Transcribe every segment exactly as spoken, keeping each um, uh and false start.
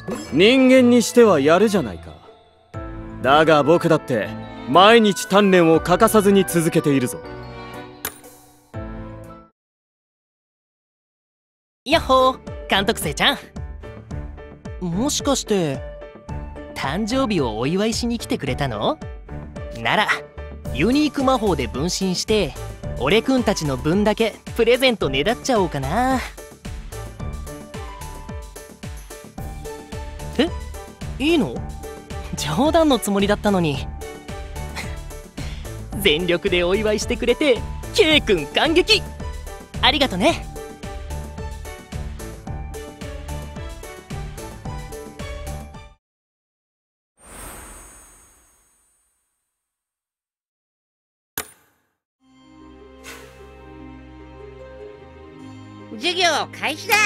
人間にしてはやるじゃないか。だが僕だって毎日鍛錬を欠かさずに続けているぞ。 やっほー、監督生ちゃん。もしかして誕生日をお祝いしに来てくれたの？ならユニーク魔法で分身して俺くんたちの分だけプレゼントねだっちゃおうかな。え、いいの？冗談のつもりだったのに。全力でお祝いしてくれて K 君感激ありがとね。 授業開始だ。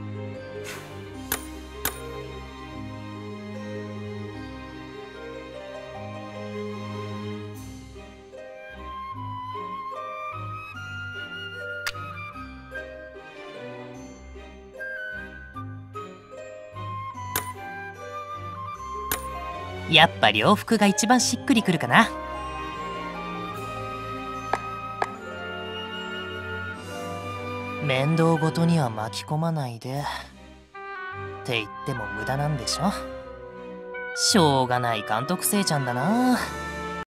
やっぱ洋服が一番しっくりくるかな。面倒ごとには巻き込まないでって言っても無駄なんでしょ。しょうがない監督生ちゃんだな。